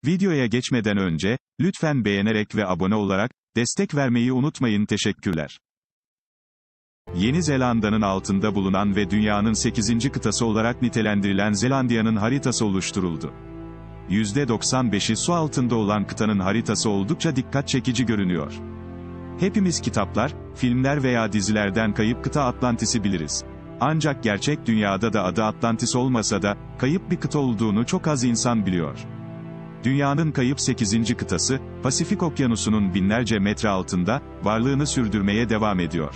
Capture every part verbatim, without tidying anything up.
Videoya geçmeden önce, lütfen beğenerek ve abone olarak, destek vermeyi unutmayın. Teşekkürler. Yeni Zelanda'nın altında bulunan ve dünyanın sekizinci kıtası olarak nitelendirilen Zelandiya'nın haritası oluşturuldu. yüzde doksan beşi su altında olan kıtanın haritası oldukça dikkat çekici görünüyor. Hepimiz kitaplar, filmler veya dizilerden kayıp kıta Atlantis'i biliriz. Ancak gerçek dünyada da adı Atlantis olmasa da, kayıp bir kıta olduğunu çok az insan biliyor. Dünyanın kayıp sekizinci kıtası, Pasifik Okyanusu'nun binlerce metre altında, varlığını sürdürmeye devam ediyor.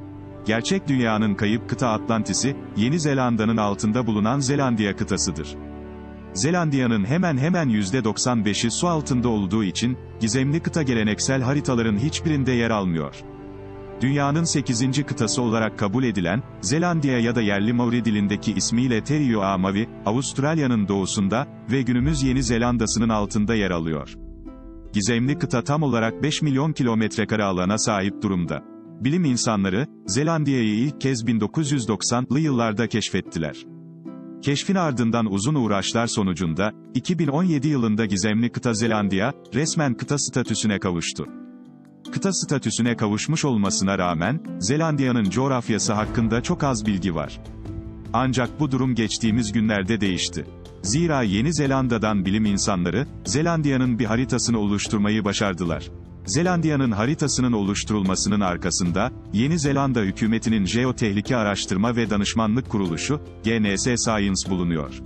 Gerçek dünyanın kayıp kıta Atlantis'i, Yeni Zelanda'nın altında bulunan Zelandiya kıtasıdır. Zelandiya'nın hemen hemen yüzde doksan beşi su altında olduğu için, gizemli kıta geleneksel haritaların hiçbirinde yer almıyor. Dünyanın sekizinci kıtası olarak kabul edilen, Zelandiya ya da yerli Maori dilindeki ismiyle Teriu Mavi, Avustralya'nın doğusunda ve günümüz Yeni Zelanda'sının altında yer alıyor. Gizemli kıta tam olarak beş milyon kilometrekare alana sahip durumda. Bilim insanları, Zelandiya'yı ilk kez bin dokuz yüz doksanlı yıllarda keşfettiler. Keşfin ardından uzun uğraşlar sonucunda, iki bin on yedi yılında gizemli kıta Zelandiya, resmen kıta statüsüne kavuştu. Kıta statüsüne kavuşmuş olmasına rağmen, Zelandiya'nın coğrafyası hakkında çok az bilgi var. Ancak bu durum geçtiğimiz günlerde değişti. Zira Yeni Zelanda'dan bilim insanları, Zelandiya'nın bir haritasını oluşturmayı başardılar. Zelandiya'nın haritasının oluşturulmasının arkasında, Yeni Zelanda hükümetinin Jeotehlike Araştırma ve Danışmanlık Kuruluşu, G N S Science bulunuyor.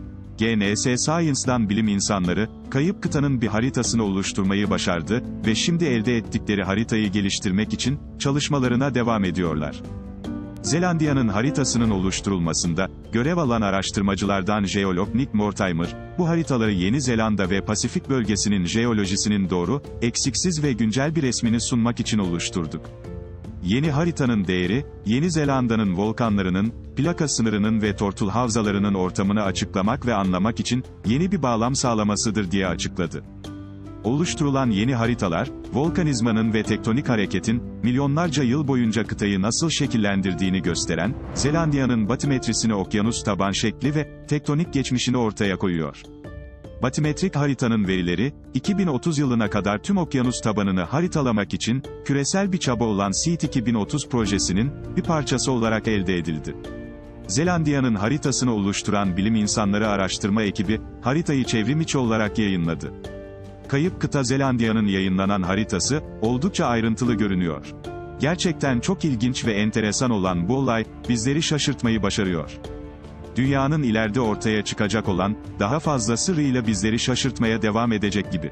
G N S Science'dan bilim insanları, kayıp kıtanın bir haritasını oluşturmayı başardı ve şimdi elde ettikleri haritayı geliştirmek için, çalışmalarına devam ediyorlar. Zelandiya'nın haritasının oluşturulmasında, görev alan araştırmacılardan jeolog Nick Mortimer, bu haritaları Yeni Zelanda ve Pasifik bölgesinin jeolojisinin doğru, eksiksiz ve güncel bir resmini sunmak için oluşturduk. Yeni haritanın değeri, Yeni Zelanda'nın volkanlarının, plaka sınırının ve tortul havzalarının ortamını açıklamak ve anlamak için, yeni bir bağlam sağlamasıdır diye açıkladı. Oluşturulan yeni haritalar, volkanizmanın ve tektonik hareketin, milyonlarca yıl boyunca kıtayı nasıl şekillendirdiğini gösteren, Zelandiya'nın batimetrisini okyanus taban şekli ve tektonik geçmişini ortaya koyuyor. Batimetrik haritanın verileri, iki bin otuz yılına kadar tüm okyanus tabanını haritalamak için, küresel bir çaba olan SEED iki bin otuz projesinin, bir parçası olarak elde edildi. Zelandiya'nın haritasını oluşturan bilim insanları araştırma ekibi, haritayı çevrimiçi olarak yayınladı. Kayıp kıta Zelandiya'nın yayınlanan haritası, oldukça ayrıntılı görünüyor. Gerçekten çok ilginç ve enteresan olan bu olay, bizleri şaşırtmayı başarıyor. Dünyanın ileride ortaya çıkacak olan, daha fazla sırrıyla bizleri şaşırtmaya devam edecek gibi.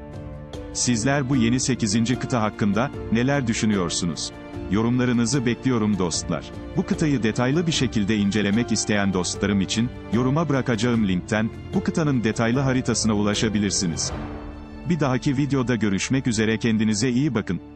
Sizler bu yeni sekizinci kıta hakkında, neler düşünüyorsunuz? Yorumlarınızı bekliyorum dostlar. Bu kıtayı detaylı bir şekilde incelemek isteyen dostlarım için, yoruma bırakacağım linkten, bu kıtanın detaylı haritasına ulaşabilirsiniz. Bir dahaki videoda görüşmek üzere, kendinize iyi bakın.